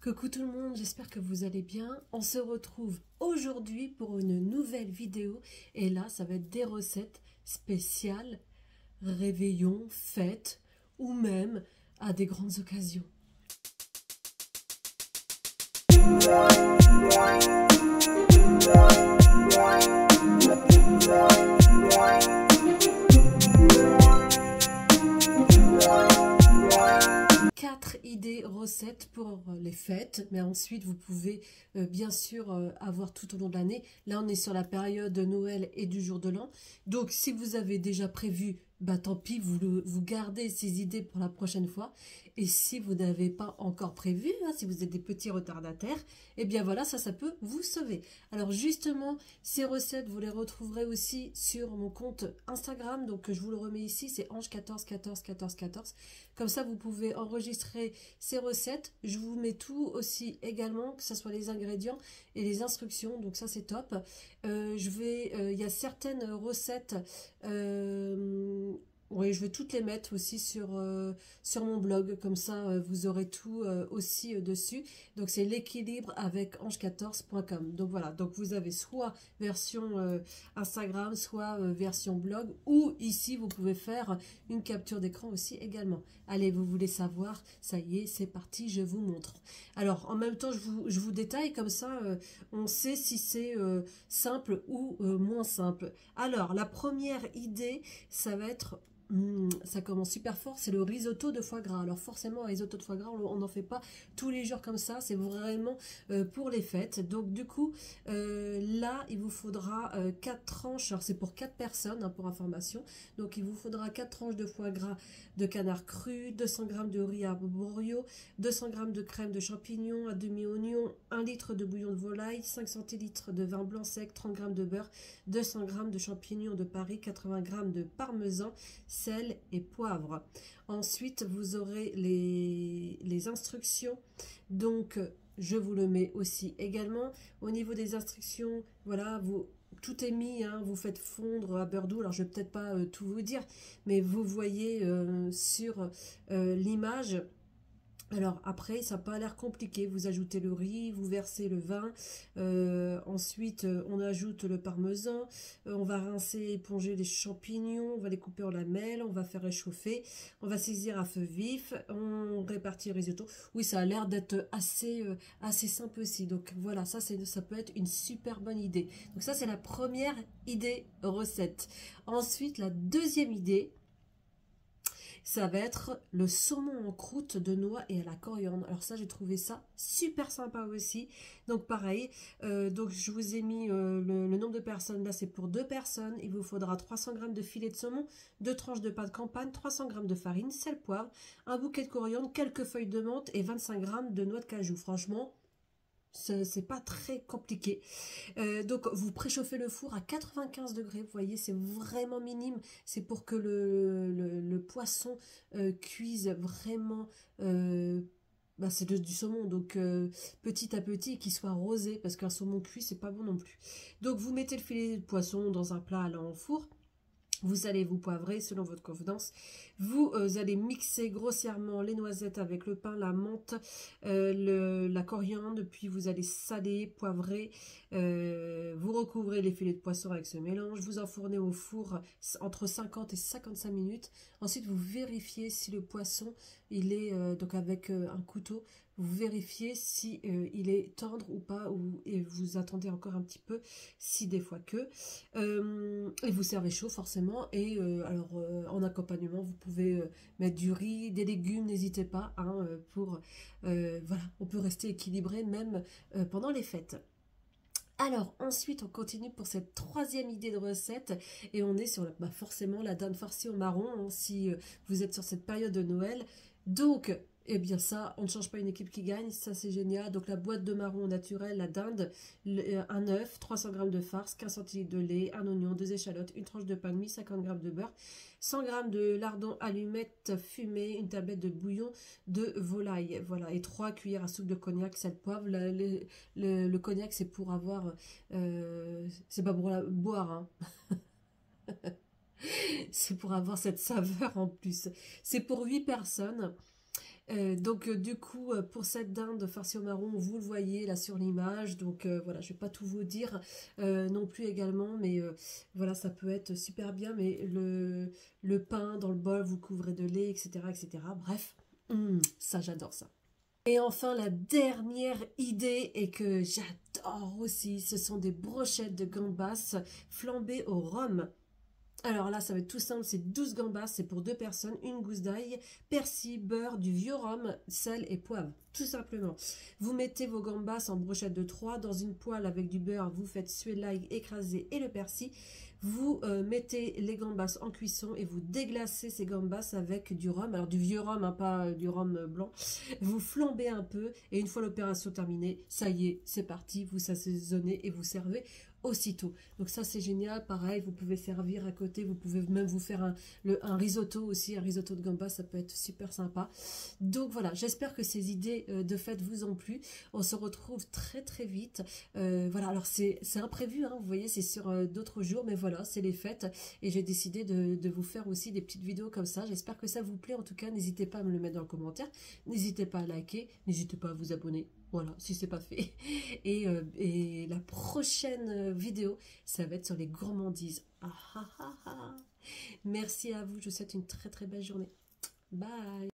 Coucou tout le monde, j'espère que vous allez bien. On se retrouve aujourd'hui pour une nouvelle vidéo et là ça va être des recettes spéciales, réveillon, fêtes ou même à des grandes occasions. 4 idées recettes pour les fêtes, mais ensuite vous pouvez bien sûr avoir tout au long de l'année. Là on est sur la période de Noël et du jour de l'an, donc si vous avez déjà prévu, bah tant pis, vous gardez ces idées pour la prochaine fois. Et si vous n'avez pas encore prévu, hein, si vous êtes des petits retardataires, eh bien voilà, ça peut vous sauver. Alors justement, ces recettes, vous les retrouverez aussi sur mon compte Instagram, donc je vous le remets ici, c'est Ange14141414. Comme ça, vous pouvez enregistrer ces recettes. Je vous mets tout aussi également, que ce soit les ingrédients et les instructions, donc ça c'est top. Il y a certaines recettes, oui, je vais toutes les mettre aussi sur mon blog, comme ça vous aurez tout aussi dessus. Donc c'est l'équilibre avec ange14.com. Donc voilà, donc vous avez soit version Instagram, soit version blog, ou ici vous pouvez faire une capture d'écran aussi également. Allez, vous voulez savoir, ça y est, c'est parti, je vous montre. Alors en même temps, je vous détaille, comme ça on sait si c'est simple ou moins simple. Alors la première idée, ça va être... ça commence super fort, c'est le risotto de foie gras. Alors forcément, un risotto de foie gras, on n'en fait pas tous les jours comme ça, c'est vraiment pour les fêtes. Donc du coup, là, il vous faudra 4 tranches, alors c'est pour 4 personnes, hein, pour information. Donc il vous faudra 4 tranches de foie gras de canard cru, 200 g de riz à borio, 200 g de crème de champignons, à demi-oignon, 1 litre de bouillon de volaille, 5 centilitres de vin blanc sec, 30 g de beurre, 200 g de champignons de Paris, 80 g de parmesan, sel et poivre. Ensuite, vous aurez les instructions. Donc, je vous le mets aussi également. Au niveau des instructions, voilà, tout est mis, hein, vous faites fondre à beurre doux. Alors, je vais peut-être pas tout vous dire, mais vous voyez sur l'image. Alors après, ça n'a pas l'air compliqué, vous ajoutez le riz, vous versez le vin, ensuite on ajoute le parmesan, on va rincer, éponger les champignons, on va les couper en lamelles, on va faire réchauffer, on va saisir à feu vif, on répartit le risotto. Oui, ça a l'air d'être assez simple aussi, donc voilà, ça peut être une super bonne idée. Donc ça c'est la première idée recette. Ensuite, la deuxième idée, ça va être le saumon en croûte de noix et à la coriandre. Alors ça, j'ai trouvé ça super sympa aussi. Donc pareil, donc je vous ai mis le nombre de personnes. Là, c'est pour 2 personnes. Il vous faudra 300 g de filet de saumon, 2 tranches de pain de campagne, 300 g de farine, sel, poivre, un bouquet de coriandre, quelques feuilles de menthe et 25 g de noix de cajou. Franchement, c'est pas très compliqué. Donc vous préchauffez le four à 95 degrés, vous voyez, c'est vraiment minime, c'est pour que le poisson cuise vraiment, bah c'est du saumon, donc petit à petit, et qu'il soit rosé, parce qu'un saumon cuit c'est pas bon non plus. Donc vous mettez le filet de poisson dans un plat allant au four. Vous allez vous poivrer selon votre convenance. Vous allez mixer grossièrement les noisettes avec le pain, la menthe, la coriandre. Puis vous allez saler, poivrer. Vous recouvrez les filets de poisson avec ce mélange. Vous enfournez au four entre 50 et 55 minutes. Ensuite, vous vérifiez si le poisson, il est donc avec un couteau. Vous vérifiez si il est tendre ou pas, et vous attendez encore un petit peu, si des fois que. Et vous servez chaud forcément. Et en accompagnement, vous pouvez mettre du riz, des légumes, n'hésitez pas, hein, voilà, on peut rester équilibré même pendant les fêtes. Alors ensuite on continue pour cette troisième idée de recette et on est sur forcément la dinde farcie au marron, hein, si vous êtes sur cette période de Noël. Donc eh bien ça, on ne change pas une équipe qui gagne, ça c'est génial. Donc la boîte de marron naturel, la dinde, un œuf, 300 g de farce, 15 centilitres de lait, un oignon, 2 échalotes, une tranche de pain de mie, 50 g de beurre, 100 g de lardons allumettes fumées, une tablette de bouillon de volaille, voilà, et 3 cuillères à soupe de cognac, sel, poivre. Le cognac c'est pour avoir, c'est pas pour boire, hein. C'est pour avoir cette saveur en plus. C'est pour 8 personnes. Donc du coup, pour cette dinde farcie au marron, vous le voyez là sur l'image. Donc voilà, je vais pas tout vous dire non plus également, mais voilà, ça peut être super bien. Mais le pain dans le bol, vous couvrez de lait, etc., etc. Bref, ça j'adore ça. Et enfin, la dernière idée et que j'adore aussi, ce sont des brochettes de gambas flambées au rhum. Alors là, ça va être tout simple, c'est 12 gambas, c'est pour 2 personnes, une gousse d'ail, persil, beurre, du vieux rhum, sel et poivre, tout simplement. Vous mettez vos gambas en brochette de 3 dans une poêle avec du beurre, vous faites suer l'ail écrasé et le persil, vous mettez les gambas en cuisson et vous déglacez ces gambas avec du rhum, alors du vieux rhum, hein, pas du rhum blanc. Vous flambez un peu et une fois l'opération terminée, ça y est, c'est parti, vous assaisonnez et vous servez aussitôt. Donc ça c'est génial, pareil, vous pouvez servir à côté, vous pouvez même vous faire un risotto aussi, un risotto de gambas, ça peut être super sympa. Donc voilà, j'espère que ces idées de fête vous ont plu. On se retrouve très très vite. Voilà, alors c'est imprévu, hein, vous voyez, c'est sur d'autres jours, mais voilà, c'est les fêtes et j'ai décidé de vous faire aussi des petites vidéos comme ça. J'espère que ça vous plaît. En tout cas, n'hésitez pas à me le mettre dans le commentaire, n'hésitez pas à liker, n'hésitez pas à vous abonner. Voilà, si c'est pas fait. Et la prochaine vidéo, ça va être sur les gourmandises. Ah, ah, ah, ah. Merci à vous, je vous souhaite une très très belle journée. Bye.